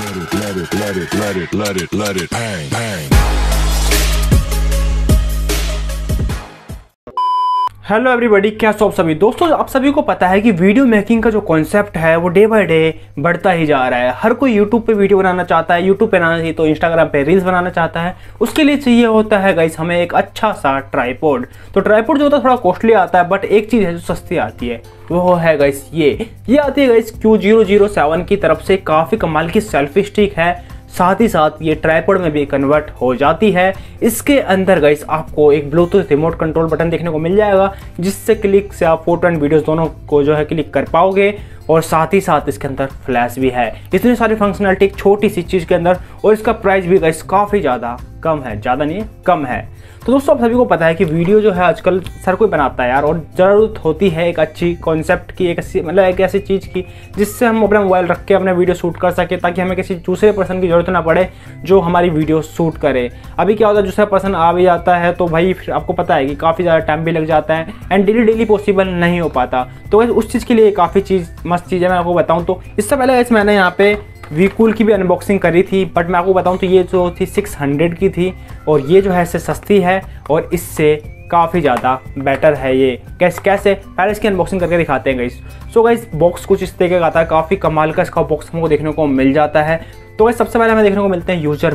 let it bang, bang. Hello everybody, क्या आप सभी दोस्तों, आप सभी को पता है कि वीडियो मेकिंग का जो कॉन्सेप्ट है वो डे बाय डे बढ़ता ही जा रहा है। हर कोई यूट्यूब पे वीडियो बनाना चाहता है, यूट्यूब पे बनाना चाहिए तो इंस्टाग्राम पे रील्स बनाना चाहता है। उसके लिए चाहिए होता है गाइस हमें एक अच्छा सा ट्राइपॉड। तो ट्राइपॉड जो होता है थोड़ा कॉस्टली आता है, बट एक चीज़ है जो सस्ती आती है, वो है गाइस ये आती है गाइस Q007 की तरफ से। काफ़ी कमाल की सेल्फी स्टिक है, साथ ही साथ ये ट्राइपॉड में भी कन्वर्ट हो जाती है। इसके अंदर गाइस आपको एक ब्लूटूथ रिमोट कंट्रोल बटन देखने को मिल जाएगा, जिससे क्लिक से आप फोटो एंड वीडियोस दोनों को जो है क्लिक कर पाओगे। और साथ ही साथ इसके अंदर फ्लैश भी है। इतनी सारी फंक्शनलिटी एक छोटी सी चीज़ के अंदर, और इसका प्राइस भी गाइस काफ़ी ज़्यादा कम है, ज़्यादा नहीं कम है। तो दोस्तों आप सभी को पता है कि वीडियो जो है आजकल हर कोई बनाता है यार, और ज़रूरत होती है एक अच्छी कॉन्सेप्ट की, एक ऐसी चीज़ की जिससे हम अपना मोबाइल रख के अपना वीडियो शूट कर सके, ताकि हमें किसी दूसरे पर्सन की ज़रूरत ना पड़े जो हमारी वीडियो शूट करे। अभी क्या होता है, दूसरा पर्सन आ भी जाता है तो भाई फिर आपको पता है कि काफ़ी ज़्यादा टाइम भी लग जाता है एंड डेली पॉसिबल नहीं हो पाता। तो उस चीज़ के लिए काफ़ी मस्त चीज़ है। मैं आपको बताऊँ तो इससे पहले मैंने यहाँ पे वीकूल की भी अनबॉक्सिंग करी थी, बट मैं आपको बताऊं तो ये जो थी 600 की थी, और ये जो है इससे सस्ती है और इससे काफ़ी ज़्यादा बेटर है। ये कैसे पहले इसकी अनबॉक्सिंग करके दिखाते हैं गाइस। सो गाइस बॉक्स कुछ इस तरीके का आता है, काफ़ी कमाल का इसका बॉक्स हमको देखने को मिल जाता है। तो गाइस सबसे पहले हमें देखने को मिलते हैं यूज़र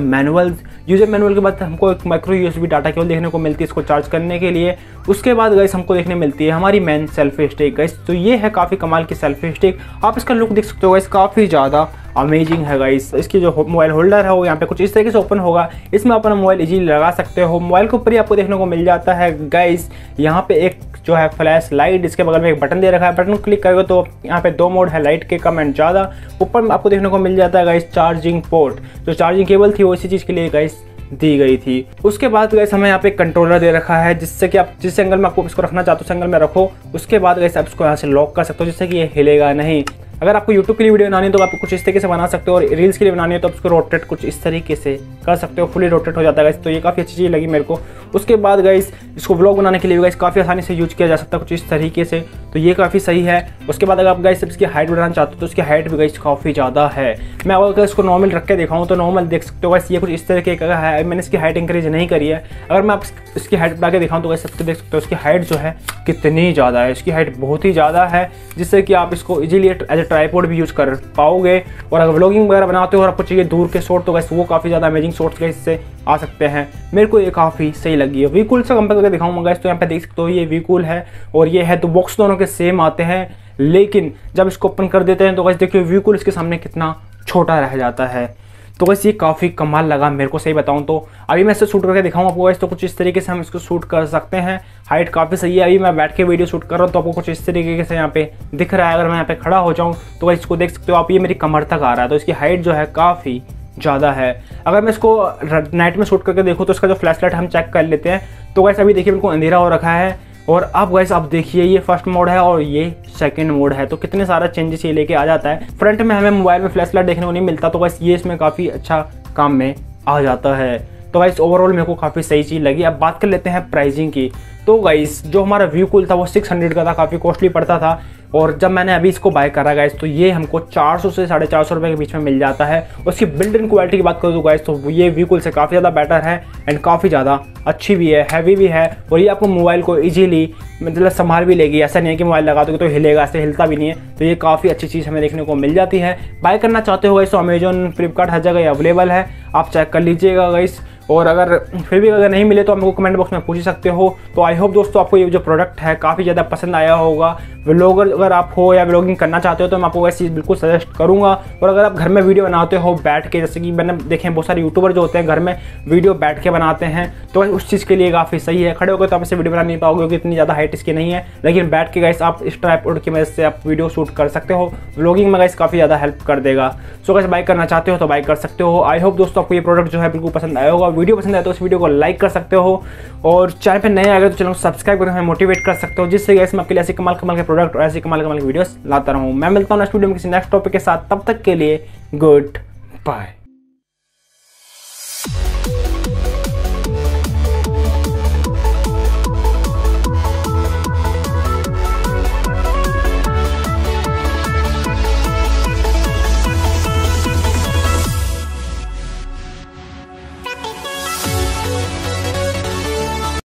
मैनुअल के बाद हमको एक माइक्रो USB डाटा केबल देखने को मिलती है इसको चार्ज करने के लिए। उसके बाद गाइस हमको देखने मिलती है हमारी मेन सेल्फी स्टिक गाइस। तो ये है काफ़ी कमाल की सेल्फी स्टिक, आप इसका लुक देख सकते हो गाइस, काफ़ी ज़्यादा अमेजिंग है गाइस। इसकी जो मोबाइल होल्डर है वो यहाँ पे कुछ इस तरीके से ओपन होगा, इसमें अपना मोबाइल इजीली लगा सकते हो। मोबाइल के ऊपर ही आपको देखने को मिल जाता है गाइस यहाँ पे एक जो है फ्लैश लाइट, इसके बगल में एक बटन दे रखा है, बटन को क्लिक करोगे तो यहाँ पे 2 मोड है, लाइट के कम एंड ज़्यादा। ऊपर में आपको देखने को मिल जाता है गाइस चार्जिंग पोर्ट, जो चार्जिंग केबल थी वो इसी चीज़ के लिए गाइस दी गई थी। उसके बाद गाइस हमें यहाँ पे कंट्रोलर दे रखा है, जिससे कि आप जिस एंगल में आपको इसको रखना चाहते हो उस एंगल में रखो। उसके बाद गाइस आप इसको यहाँ से लॉक कर सकते हो, जिससे कि ये हिलेगा नहीं। अगर आपको YouTube के लिए वीडियो बनानी है तो आप कुछ इस तरीके से बना सकते हो, और रील्स के लिए बनानी है तो आप उसको रोटेट कुछ इस तरीके से कर सकते हो, फुली रोटेट हो जाता है गाइस। तो ये काफ़ी अच्छी चीज़ लगी मेरे को। उसके बाद गाइस इसको व्लॉग बनाने के लिए गाइस काफ़ी आसानी से यूज किया जा सकता है कुछ इस तरीके से, तो ये काफ़ी सही है। उसके बाद अगर आप गाइस इसकी हाइट बढ़ाना चाहते हो तो उसकी हाइट भी गाइस काफ़ी ज़्यादा है। मैं अगर इसको नॉर्मल रख के दिखाऊँ तो नॉर्मल देख सकते हो गाइस, ये कुछ इस तरीके का है। मैंने इसकी हाइट इंक्रीज नहीं करी है। अगर मैं आप इसकी हाइट बढ़ा के दिखाऊँ तो गाइस सबको देख सकते हो इसकी हाइट जो है कितनी ज़्यादा है। इसकी हाइट बहुत ही ज़्यादा है, जिससे कि आप इसको इजीली एज ए ट्राइपॉड भी यूज़ कर पाओगे। और अगर व्लॉगिंग वगैरह बनाते हो और आपको चाहिए दूर के शॉट तो गाइस वो काफ़ी ज़्यादा अमेजिंग शॉट्स गाइस इससे आ सकते हैं। मेरे को ये काफ़ी सही लगी है। वीकूल से कंपेयर करके दिखाऊंगा गाइस, तो यहाँ पे देख सकते हो ये वीकूल है और ये है, तो बॉक्स दोनों के सेम आते हैं, लेकिन जब इसको ओपन कर देते हैं तो गाइस देखिए वीकूल इसके सामने कितना छोटा रह जाता है। तो गाइस ये काफ़ी कमाल लगा मेरे को, सही बताऊं तो। अभी मैं इसे शूट करके दिखाऊं आपको गाइस, तो कुछ इस तरीके से हम इसको शूट कर सकते हैं। हाइट काफ़ी सही है। अभी मैं बैठ के वीडियो शूट कर रहा हूँ तो आपको कुछ इस तरीके से यहाँ पे दिख रहा है। अगर मैं यहाँ पे खड़ा हो जाऊँ तो गाइस इसको देख सकते हो आप, ये मेरी कमर तक आ रहा है। तो इसकी हाइट जो है काफ़ी ज़्यादा है। अगर मैं इसको नाइट में शूट करके देखूँ तो इसका जो फ्लैश लाइट हम चेक कर लेते हैं। तो गाइस अभी देखिए बिल्कुल अंधेरा हो रखा है, और अब गाइस आप देखिए ये फर्स्ट मोड है और ये सेकंड मोड है। तो कितने सारा चेंजेस ये लेके आ जाता है। फ्रंट में हमें मोबाइल में फ्लैश लाइट देखने को नहीं मिलता, तो गाइस ये इसमें काफ़ी अच्छा काम में आ जाता है। तो गाइस ओवरऑल मेरे को काफ़ी सही चीज़ लगी। अब बात कर लेते हैं प्राइसिंग की। तो गाइस जो हमारा वीकूल था वो 600 का था, काफ़ी कॉस्टली पड़ता था। और जब मैंने अभी इसको बाय करा गाइस तो ये हमको 400 से 450 रुपये के बीच में मिल जाता है। उसकी बिल्ड इन क्वालिटी की बात करूँ तो गाइस तो ये वीकूल से काफ़ी ज़्यादा बेटर है एंड काफ़ी ज़्यादा अच्छी भी है, हैवी भी है, और ये आपको मोबाइल को इजीली मतलब संभाल भी लेगी। ऐसा नहीं है कि मोबाइल लगा दोगे तो हिलेगा, ऐसे हिलता भी नहीं है। तो ये काफ़ी अच्छी चीज़ हमें देखने को मिल जाती है। बाय करना चाहते हो गाइस तो अमेजॉन, फ्लिपकार्ट हर जगह अवेलेबल है, आप चेक कर लीजिएगा गाइस। और अगर फिर भी अगर नहीं मिले तो हमको कमेंट बॉक्स में पूछ सकते हो। तो आई होप दोस्तों आपको ये जो प्रोडक्ट है काफ़ी ज़्यादा पसंद आया होगा। व्लॉगर अगर आप हो या व्लॉगिंग करना चाहते हो तो मैं आपको ऐसी चीज़ बिल्कुल सजेस्ट करूँगा। और अगर आप घर में वीडियो बनाते हो बैठ के, जैसे कि मैंने देखे बहुत सारे यूट्यूबर जो होते हैं घर में वीडियो बैठ के बनाते हैं, तो उस चीज़ के लिए काफ़ी सही है। खड़े होकर तो आप इससे वीडियो बना नहीं पाओगे क्योंकि इतनी ज़्यादा हाइट इसकी नहीं है, लेकिन बैठ के गाइस आप इस ट्राइपॉड की मदद से आप वीडियो शूट कर सकते हो। व्लॉगिंग में गाइस काफ़ी ज़्यादा हेल्प कर देगा। सो गाइस बाय करना चाहते हो तो बाय कर सकते हो। आई होप दोस्तों आपको ये प्रोडक्ट जो है बिल्कुल पसंद आया होगा। वीडियो पसंद आया तो इस वीडियो को लाइक कर सकते हो, और चैनल पे नए आ गए तो चैनल को सब्सक्राइब करके हमें मोटिवेट कर सकते हो, जिससे गाइस मैं आपके लिए ऐसे कमाल के प्रोडक्ट और ऐसे कमाल के वीडियोस लाता रहूं। मैं मिलता हूं नेक्स्ट वीडियो में किसी नेक्स्ट टॉपिक के साथ। तब तक के लिए गुड बाय।